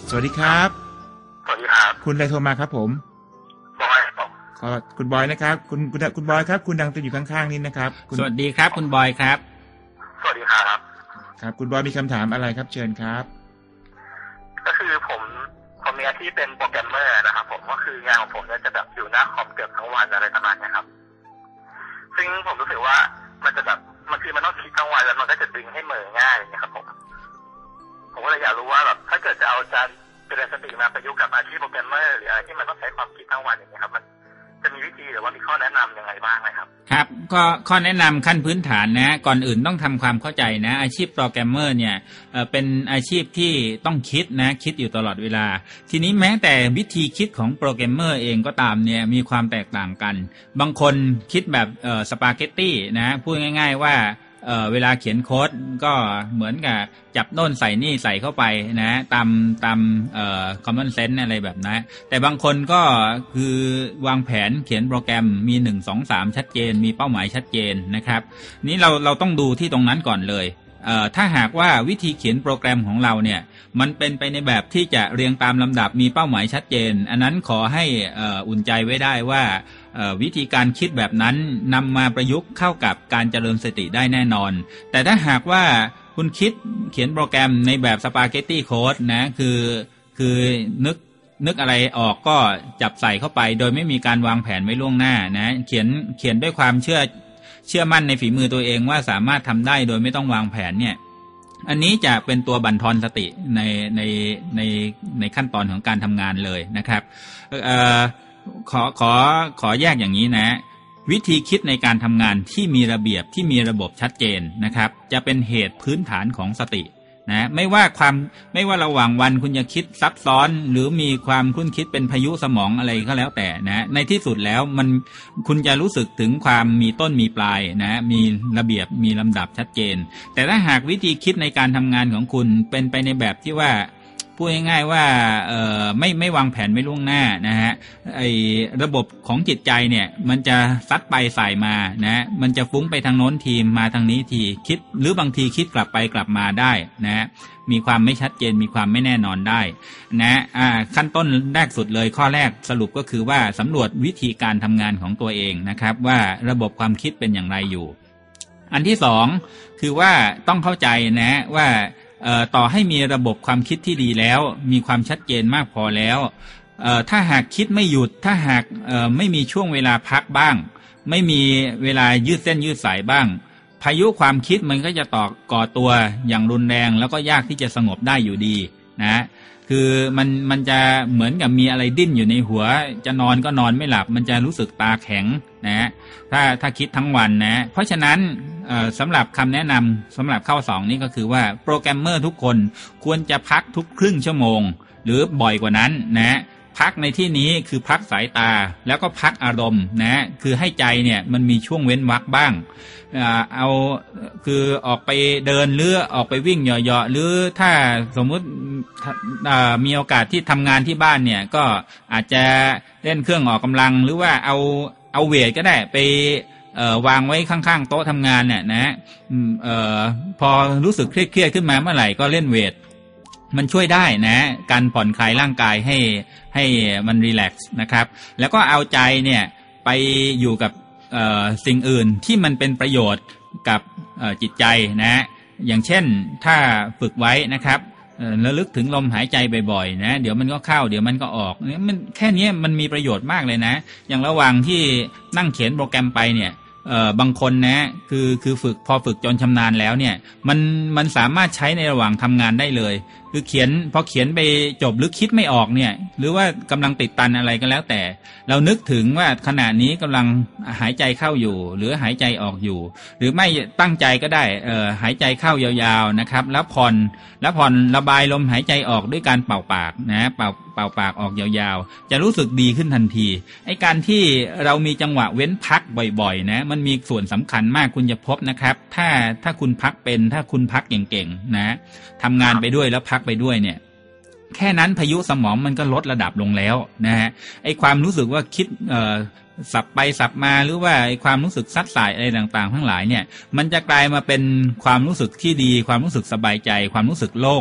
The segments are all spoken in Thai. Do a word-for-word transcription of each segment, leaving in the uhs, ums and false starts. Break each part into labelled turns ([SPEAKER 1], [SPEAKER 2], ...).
[SPEAKER 1] สวัสดีครับ
[SPEAKER 2] สวัสดีครับ
[SPEAKER 1] คุณอะไรโทรมาครับผม
[SPEAKER 2] บอยครับ
[SPEAKER 1] ขอคุณบอยนะครับคุณคุณคุณบอยครับคุณดังตัวอยู่ข้างๆนี้นะครับ
[SPEAKER 3] สวัสดีครับคุณบอยครับ
[SPEAKER 2] สวัสดีครับ
[SPEAKER 1] ครับคุณบอยมีคำถามอะไรครับเชิญครับ
[SPEAKER 2] ก็คือผมผมมีอาชีพเป็นโปรแกรมเมอร์นะครับผมก็คืองานของผมเนี่ยจะแบบอยู่หน้าคอมเกือบทั้งวันอะไรประมาณนี้ครับซึ่งผมรู้สึกว่ามันจะแบบมันคือมันต้องคิดทั้งวันแล้วมันก็จะดึงให้เหม่อง่ายนะครับผมผมก็เลยอยากรู้ว่าแบบถ้าเกิดจะเอาจานเจริญสติมาประยุกต์กับอาชีพโปรแกรมเมอร์หรืออะไรที่มันต้องใช้ความคิดทั้งวันอย่างนี้ครับมันจะมีวิธีหรือว่ามีข้อแนะนำยังไงบ้างไหมครับ
[SPEAKER 3] ครับก็ข้อแนะนำขั้นพื้นฐานนะก่อนอื่นต้องทำความเข้าใจนะอาชีพโปรแกรมเมอร์เนี่ยเอ่อเป็นอาชีพที่ต้องคิดนะคิดอยู่ตลอดเวลาทีนี้แม้แต่วิธีคิดของโปรแกรมเมอร์เองก็ตามเนี่ยมีความแตกต่างกันบางคนคิดแบบเอ่อสปาเกตตี้นะพูดง่ายๆว่าเอ่อเวลาเขียนโค้ดก็เหมือนกับจับโน่นใส่นี่ใส่เข้าไปนะตามตามเอ่อ common sense อะไรแบบนั้นแต่บางคนก็คือวางแผนเขียนโปรแกรมมีหนึ่ง สอง สามชัดเจนมีเป้าหมายชัดเจนนะครับนี้เราเราต้องดูที่ตรงนั้นก่อนเลยเอ่อถ้าหากว่าวิธีเขียนโปรแกรมของเราเนี่ยมันเป็นไปในแบบที่จะเรียงตามลำดับมีเป้าหมายชัดเจนอันนั้นขอให้เอ่ออุ่นใจไว้ได้ว่าวิธีการคิดแบบนั้นนำมาประยุกต์เข้ากับการเจริญสติได้แน่นอนแต่ถ้าหากว่าคุณคิดเขียนโปรแกรมในแบบสปาเกตตี้โค้ดนะคือคือนึกนึกอะไรออกก็จับใส่เข้าไปโดยไม่มีการวางแผนไว้ล่วงหน้านะเขียนเขียนด้วยความเชื่อเชื่อมั่นในฝีมือตัวเองว่าสามารถทำได้โดยไม่ต้องวางแผนเนี่ยอันนี้จะเป็นตัวบั่นทอนสติในในในในขั้นตอนของการทำงานเลยนะครับเอ่อขอขอขอแยกอย่างนี้นะวิธีคิดในการทำงานที่มีระเบียบที่มีระบบชัดเจนนะครับจะเป็นเหตุพื้นฐานของสตินะไม่ว่าความไม่ว่าระหว่างวันคุณจะคิดซับซ้อนหรือมีความคุ้นคิดเป็นพายุสมองอะไรก็แล้วแต่นะในที่สุดแล้วมันคุณจะรู้สึกถึงความมีต้นมีปลายนะมีระเบียบมีลำดับชัดเจนแต่ถ้าหากวิธีคิดในการทำงานของคุณเป็นไปในแบบที่ว่าพูดง่ายๆว่าเอ่อไม่ไม่วางแผนไม่ล่วงหน้านะฮะไอ้ระบบของจิตใจเนี่ยมันจะซัดไปใส่มานะมันจะฟุ้งไปทางโน้นทีมาทางนี้ทีคิดหรือบางทีคิดกลับไปกลับมาได้นะมีความไม่ชัดเจนมีความไม่แน่นอนได้นะอ่าขั้นต้นแรกสุดเลยข้อแรกสรุปก็คือว่าสำรวจวิธีการทำงานของตัวเองนะครับว่าระบบความคิดเป็นอย่างไรอยู่อันที่สองคือว่าต้องเข้าใจนะว่าเอ่อต่อให้มีระบบความคิดที่ดีแล้วมีความชัดเจนมากพอแล้วเอ่อถ้าหากคิดไม่หยุดถ้าหากเอ่อไม่มีช่วงเวลาพักบ้างไม่มีเวลายืดเส้นยืดสายบ้างพายุความคิดมันก็จะต่อก่อตัวอย่างรุนแรงแล้วก็ยากที่จะสงบได้อยู่ดีนะคือมันมันจะเหมือนกับมีอะไรดิ้นอยู่ในหัวจะนอนก็นอนไม่หลับมันจะรู้สึกตาแข็งนะถ้าถ้าคิดทั้งวันนะเพราะฉะนั้นสำหรับคำแนะนำสำหรับข้อสองนี้ก็คือว่าโปรแกรมเมอร์ทุกคนควรจะพักทุกครึ่งชั่วโมงหรือบ่อยกว่านั้นนะพักในที่นี้คือพักสายตาแล้วก็พักอารมณ์นะคือให้ใจเนี่ยมันมีช่วงเว้นวรรคบ้างเอาคือออกไปเดินหรือออกไปวิ่งเหยาะๆหรือถ้าสมมุติมีโอกาสที่ทำงานที่บ้านเนี่ยก็อาจจะเล่นเครื่องออกกำลังหรือว่าเอาเอาเวทก็ได้ไปเอ่อวางไว้ข้างๆโต๊ะทำงานเนี่ยนะเอ่อพอรู้สึกเครียดๆขึ้นมาเมื่อไหร่ก็เล่นเวทมันช่วยได้นะการผ่อนคลายร่างกายให้ให้มันรีแลกซ์นะครับแล้วก็เอาใจเนี่ยไปอยู่กับเอ่อสิ่งอื่นที่มันเป็นประโยชน์กับเอ่อจิตใจนะอย่างเช่นถ้าฝึกไว้นะครับระลึกถึงลมหายใจบ่อยๆนะเดี๋ยวมันก็เข้าเดี๋ยวมันก็ออกเนี่ยมันแค่นี้มันมีประโยชน์มากเลยนะอย่างระหว่างที่นั่งเขียนโปรแกรมไปเนี่ยเอ่อบางคนนะคือคือฝึกพอฝึกจนชำนาญแล้วเนี่ยมันมันสามารถใช้ในระหว่างทำงานได้เลยคือเขียนพอเขียนไปจบหรือคิดไม่ออกเนี่ยหรือว่ากำลังติดตันอะไรก็แล้วแต่เรานึกถึงว่าขณะนี้กำลังหายใจเข้าอยู่หรือหายใจออกอยู่หรือไม่ตั้งใจก็ได้เอ่อหายใจเข้ายาวๆนะครับแล้วผ่อนแล้วผ่อนระบายลมหายใจออกด้วยการเป่าปากนะเป่าเป่าปากออกยาวๆจะรู้สึกดีขึ้นทันทีไอ้การที่เรามีจังหวะเว้นพักบ่อยๆนะมันมีส่วนสำคัญมากคุณจะพบนะครับถ้าถ้าคุณพักเป็นถ้าคุณพักเก่งๆนะทำงานไปด้วยแล้วพักไปด้วยเนี่ยแค่นั้นพายุสมองมันก็ลดระดับลงแล้วนะฮะไอ้ความรู้สึกว่าคิดเอ่อสับไปสับมาหรือว่าไอ้ความรู้สึกซัดสายอะไรต่างๆทั้งหลายเนี่ยมันจะกลายมาเป็นความรู้สึกที่ดีความรู้สึกสบายใจความรู้สึกโล่ง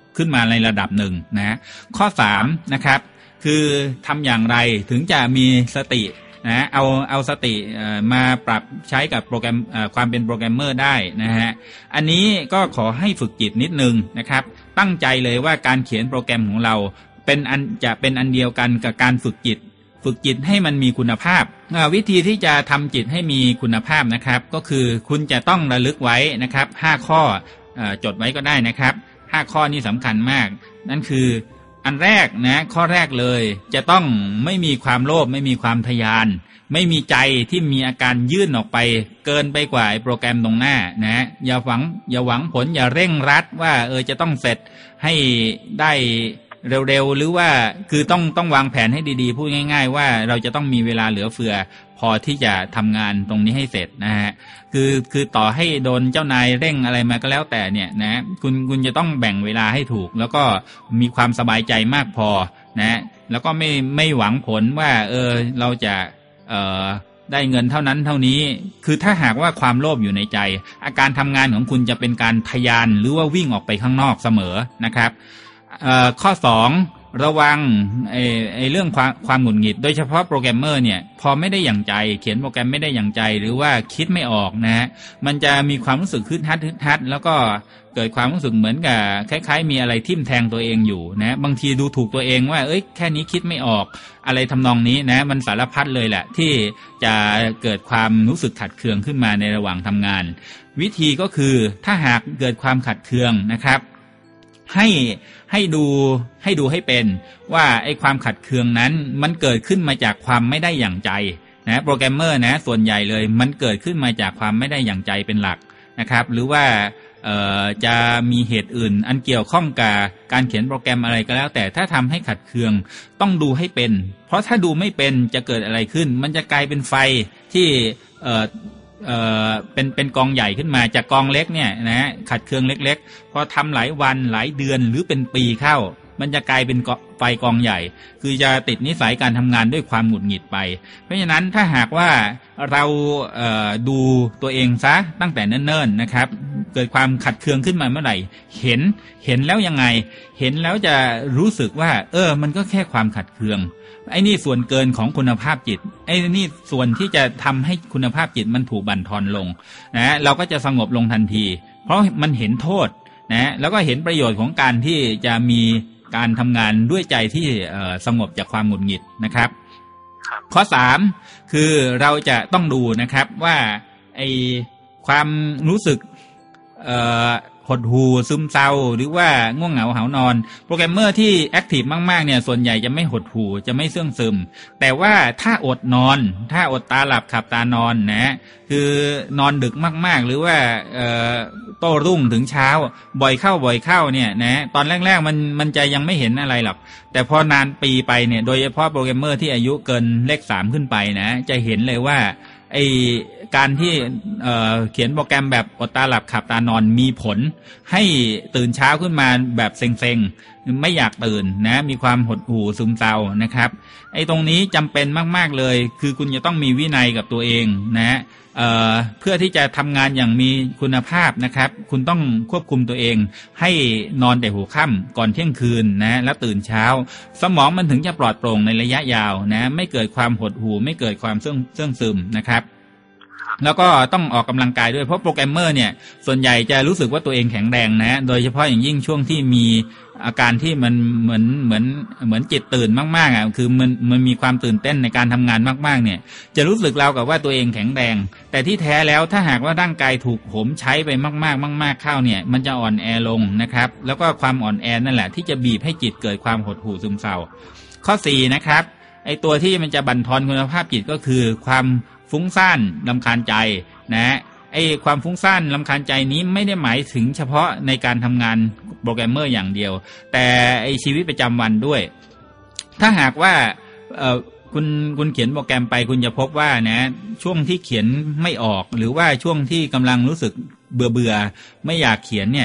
[SPEAKER 3] ขึ้นมาในระดับหนึ่งนะข้อสามนะครับคือทำอย่างไรถึงจะมีสตินะเอาเอาสติมาปรับใช้กับโปรแกรมความเป็นโปรแกรมเมอร์ได้นะฮะอันนี้ก็ขอให้ฝึกจิตนิดนึงนะครับตั้งใจเลยว่าการเขียนโปรแกรมของเราเป็นอันจะเป็นอันเดียวกันกับการฝึกจิตฝึกจิตให้มันมีคุณภาพวิธีที่จะทำจิตให้มีคุณภาพนะครับก็คือคุณจะต้องระลึกไว้นะครับห้าข้อจดไว้ก็ได้นะครับห้าข้อนี้สำคัญมากนั่นคืออันแรกนะข้อแรกเลยจะต้องไม่มีความโลภไม่มีความทยานไม่มีใจที่มีอาการยื่นออกไปเกินไปกว่าโปรแกรมตรงหน้านะอย่าหวังอย่าหวังผลอย่าเร่งรัดว่าเออจะต้องเสร็จให้ได้เร็วๆหรือว่าคือต้องต้องวางแผนให้ดีๆพูดง่ายๆว่าเราจะต้องมีเวลาเหลือเฟือพอที่จะทำงานตรงนี้ให้เสร็จนะฮะคือคือต่อให้โดนเจ้านายเร่งอะไรมาก็แล้วแต่เนี่ยนะคุณคุณจะต้องแบ่งเวลาให้ถูกแล้วก็มีความสบายใจมากพอนะแล้วก็ไม่ไม่หวังผลว่าเออเราจะเอ่อได้เงินเท่านั้นเท่านี้คือถ้าหากว่าความโลภอยู่ในใจอาการทำงานของคุณจะเป็นการทะยานหรือว่าวิ่งออกไปข้างนอกเสมอนะครับเอ่อข้อสองระวังไอ้ไอ้เรื่องความความหงุดหงิดโดยเฉพาะโปรแกรมเมอร์เนี่ยพอไม่ได้อย่างใจเขียนโปรแกรมไม่ได้อย่างใจหรือว่าคิดไม่ออกนะฮะมันจะมีความรู้สึกฮึดฮัดฮึดฮัดแล้วก็เกิดความรู้สึกเหมือนกับคล้ายๆมีอะไรทิ่มแทงตัวเองอยู่นะบางทีดูถูกตัวเองว่าเอ้ยแค่นี้คิดไม่ออกอะไรทำนองนี้นะมันสารพัดเลยแหละที่จะเกิดความรู้สึกขัดเคืองขึ้นมาในระหว่างทำงานวิธีก็คือถ้าหากเกิดความขัดเคืองนะครับให้ให้ดูให้ดูให้เป็นว่าไอ้ความขัดเคืองนั้นมันเกิดขึ้นมาจากความไม่ได้อย่างใจนะโปรแกรมเมอร์นะส่วนใหญ่เลยมันเกิดขึ้นมาจากความไม่ได้อย่างใจเป็นหลักนะครับหรือว่าเอ่อจะมีเหตุอื่นอันเกี่ยวข้องกับการเขียนโปรแกรมอะไรก็แล้วแต่ถ้าทำให้ขัดเคืองต้องดูให้เป็นเพราะถ้าดูไม่เป็นจะเกิดอะไรขึ้นมันจะกลายเป็นไฟที่เอ่อเอ่อเป็นเป็นกองใหญ่ขึ้นมาจากกองเล็กเนี่ยนะขัดเคืองเล็กๆพอทำหลายวันหลายเดือนหรือเป็นปีเข้ามันจะกลายเป็นไฟกองใหญ่คือจะติดนิสัยการทำงานด้วยความหงุดหงิดไปเพราะฉะนั้นถ้าหากว่าเราเอ่อดูตัวเองซะตั้งแต่เนิ่นๆนะครับเกิดความขัดเคืองขึ้นมาเมื่อไหร่เห็นเห็นแล้วยังไงเห็นแล้วจะรู้สึกว่าเออมันก็แค่ความขัดเคืองไอ้นี่ส่วนเกินของคุณภาพจิตไอ้นี่ส่วนที่จะทำให้คุณภาพจิตมันถูกบั่นทอนลงนะเราก็จะสงบลงทันทีเพราะมันเห็นโทษนะแล้วก็เห็นประโยชน์ของการที่จะมีการทำงานด้วยใจที่สงบจากความหงุดหงิดนะครับข้อสามคือเราจะต้องดูนะครับว่าไอ้ความรู้สึกหดหู่ซึมเศร้าหรือว่าง่วงเหงาหานอนโปรแกรมเมอร์ที่แอคทีฟมากๆเนี่ยส่วนใหญ่จะไม่หดหู่จะไม่เสื่องซึมแต่ว่าถ้าอดนอนถ้าอดตาหลับขับตานอนนะคือนอนดึกมากๆหรือว่าเอ่อโต้รุ่งถึงเช้าบ่อยเข้าบ่อยเข้าเนี่ยนะตอนแรกๆมันมันจะยังไม่เห็นอะไรหรอกแต่พอนานปีไปเนี่ยโดยเฉพาะโปรแกรมเมอร์ที่อายุเกินเลขสามขึ้นไปนะจะเห็นเลยว่าไอการที่เอ่อเขียนโปรแกรมแบบอดตาหลับขับตานอนมีผลให้ตื่นเช้าขึ้นมาแบบเซ็งๆไม่อยากตื่นนะมีความหดหู่ซึมเศร้านะครับไอตรงนี้จำเป็นมากๆเลยคือคุณจะต้องมีวินัยกับตัวเองนะเอ่อเพื่อที่จะทำงานอย่างมีคุณภาพนะครับคุณต้องควบคุมตัวเองให้นอนแต่หัวค่ำก่อนเที่ยงคืนนะแล้วตื่นเช้าสมองมันถึงจะปลอดโปร่งในระยะยาวนะไม่เกิดความหดหู่ไม่เกิดความเสื่องเสื่องซึมนะครับแล้วก็ต้องออกกำลังกายด้วยเพราะโปรแกรมเมอร์เนี่ยส่วนใหญ่จะรู้สึกว่าตัวเองแข็งแรงนะโดยเฉพาะอย่างยิ่งช่วงที่มีอาการที่มันเหมือนเหมือนเหมือนจิตตื่นมากๆอ่ะคือมันมันมีความตื่นเต้นในการทำงานมากๆเนี่ยจะรู้สึกราวกับว่าตัวเองแข็งแรงแต่ที่แท้แล้วถ้าหากว่าร่างกายถูกโหมใช้ไปมากๆมากๆเข้าเนี่ยมันจะอ่อนแอลงนะครับแล้วก็ความอ่อนแอนั่นแหละที่จะบีบให้จิตเกิดความหดหู่ซึมเศร้าข้อสี่นะครับไอตัวที่มันจะบั่นทอนคุณภาพจิตก็คือความฟุ้งซ่านรำคาญใจนะไอ้ความฟุ้งซ่านรำคาญใจนี้ไม่ได้หมายถึงเฉพาะในการทำงานโปรแกรมเมอร์อย่างเดียวแต่ไอ้ชีวิตประจำวันด้วยถ้าหากว่าเอ่อคุณคุณเขียนโปรแกรมไปคุณจะพบว่านะช่วงที่เขียนไม่ออกหรือว่าช่วงที่กำลังรู้สึกเบื่อเบื่อไม่อยากเขียนเนี่ย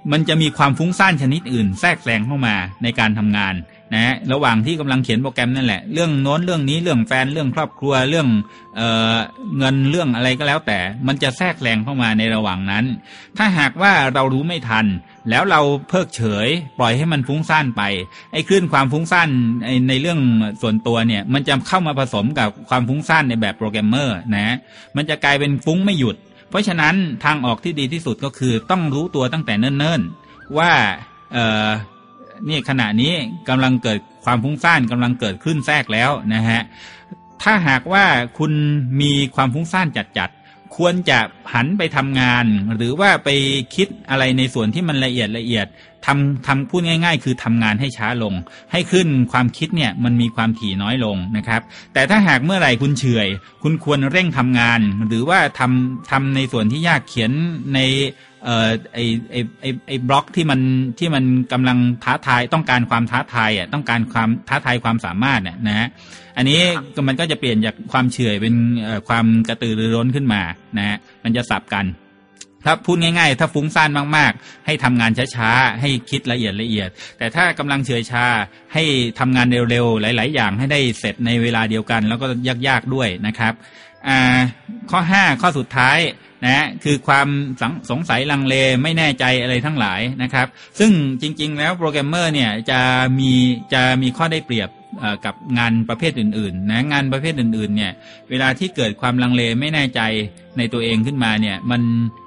[SPEAKER 3] มันจะมีความฟุ้งซ่านชนิดอื่นแทรกแซงเข้ามาในการทำงานนะระหว่างที่กำลังเขียนโปรแกรมนั่นแหละเรื่องโน้นเรื่องนี้เรื่องแฟนเรื่องครอบครัวเรื่องเอ่อเงินเรื่องอะไรก็แล้วแต่มันจะแทรกแซงเข้ามาในระหว่างนั้นถ้าหากว่าเรารู้ไม่ทันแล้วเราเพิกเฉยปล่อยให้มันฟุ้งซ่านไปไอ้คลื่นความฟุ้งซ่านในเรื่องส่วนตัวเนี่ยมันจะเข้ามาผสมกับความฟุ้งซ่านในแบบโปรแกรมเมอร์นะมันจะกลายเป็นฟุ้งไม่หยุดเพราะฉะนั้นทางออกที่ดีที่สุดก็คือต้องรู้ตัวตั้งแต่เนิ่นๆว่าเอ่อนี่ขณะนี้กำลังเกิดความฟุ้งซ่านกำลังเกิดขึ้นแทรกแล้วนะฮะถ้าหากว่าคุณมีความฟุ้งซ่านจัดๆควรจะหันไปทำงานหรือว่าไปคิดอะไรในส่วนที่มันละเอียดละเอียดทำทำพูดง่ายๆคือทำงานให้ช้าลงให้ขึ้นความคิดเนี่ยมันมีความถี่น้อยลงนะครับแต่ถ้าหากเมื่อไหร่คุณเฉื่อยคุณควรเร่งทำงานหรือว่าทำทำในส่วนที่ยากเขียนในเอ่อไอไอไอไอบล็อกที่มันที่มันกำลังท้าทายต้องการความท้าทายอ่ะต้องการความท้าทายความสามารถเนี่ยนะฮะอันนี้มันก็จะเปลี่ยนจากความเฉื่อยเป็นความกระตือรือร้นขึ้นมานะฮะมันจะสับกันถ้าพูดง่ายๆถ้าฟุ้งซ่านมากๆให้ทำงานช้าๆให้คิดละเอียดละเอียดแต่ถ้ากำลังเฉื่อยชาให้ทำงานเร็วๆหลายๆอย่างให้ได้เสร็จในเวลาเดียวกันแล้วก็ยากๆด้วยนะครับอ่าข้อห้าข้อสุดท้ายนะคือความสงสัยลังเลไม่แน่ใจอะไรทั้งหลายนะครับซึ่งจริงๆแล้วโปรแกรมเมอร์เนี่ยจะมีจะมีข้อได้เปรียบกับงานประเภทอื่นๆนะงานประเภทอื่นๆเนี่ยเวลาที่เกิดความลังเลไม่แน่ใจในตัวเองขึ้นมาเนี่ยมัน